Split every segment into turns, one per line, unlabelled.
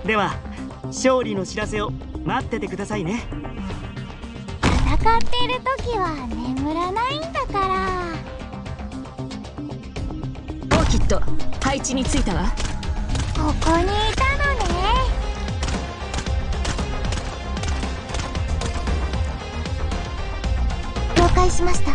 では勝利の知らせを待っててくださいね。
戦ってる時は眠らないんだから。
オーキッド、配置についたわ。
ここにいたのね。了解しました。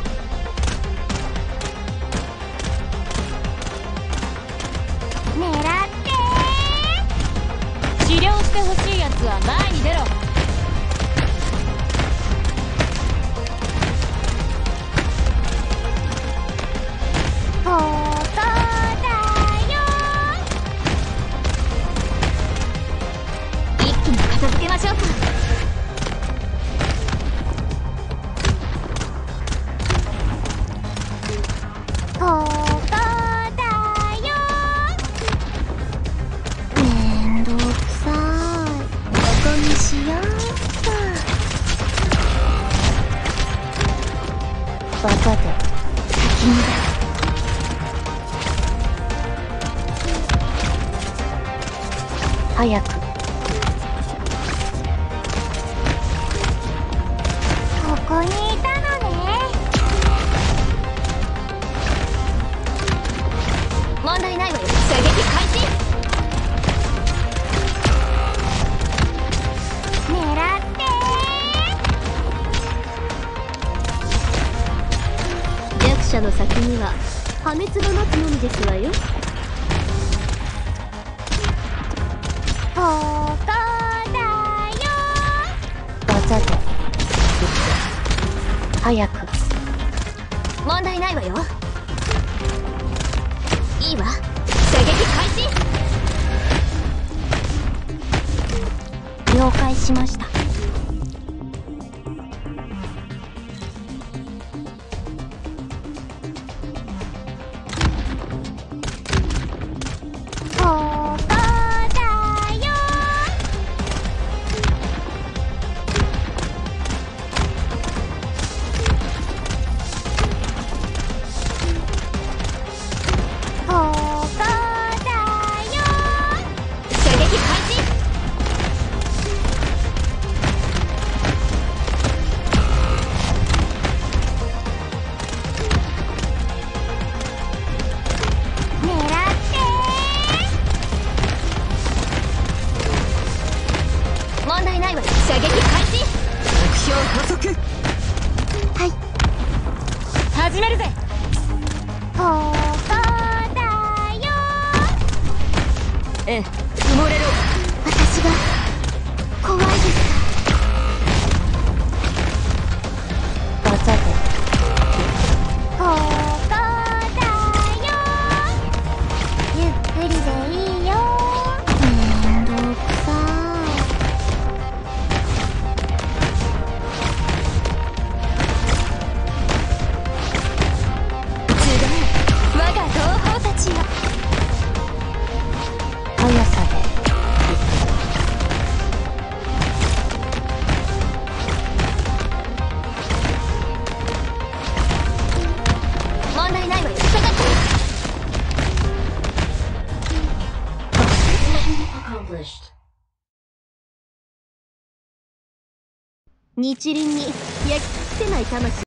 狙ってー。
治療してほしいやつは前に出ろ。
ここだよ。
一気に片付けましょうか。
ここだよ。めんどくさい。ここにしようっと。バカで先にだ。早く。ここにいたのね。
問題ないわよ。射撃開始。
狙って
弱者の先には破滅が待つのみですわよ。
ここだよ。
技で
早く。
問題ないわよ。いいわ。射撃開始。
了解しました。ここだよ。ここだよ。
射撃開始。
狙って
問題ないわよ。射撃開始。目標捕捉。
はい。
始めるぜ。
ここだよ。
ええ、埋もれろ。
私が怖いですか。技でここだよ。ゆっくりでいいよ。めんどくさい。
集団、我が同胞たちよ。
速さで
問題ないわよ。下がって。日輪に焼き付けない魂